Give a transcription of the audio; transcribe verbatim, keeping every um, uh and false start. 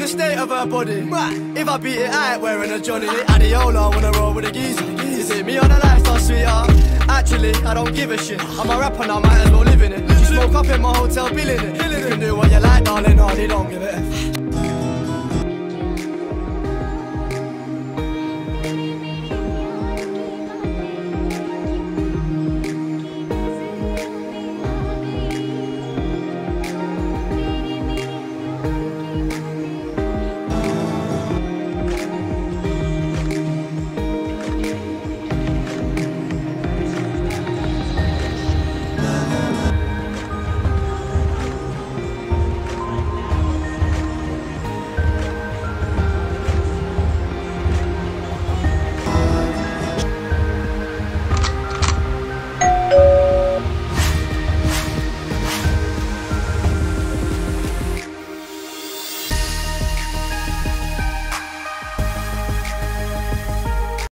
state of her body. If I beat it, I ain't wearing a Johnny. Adiola, wanna roll with a geezer. You see me on a lifestyle, sweetheart. Actually, I don't give a shit. I'm a rapper now, might as well live in it. You smoke up in my hotel, billing it. You can do what you like, darling, honey, don't give it a f.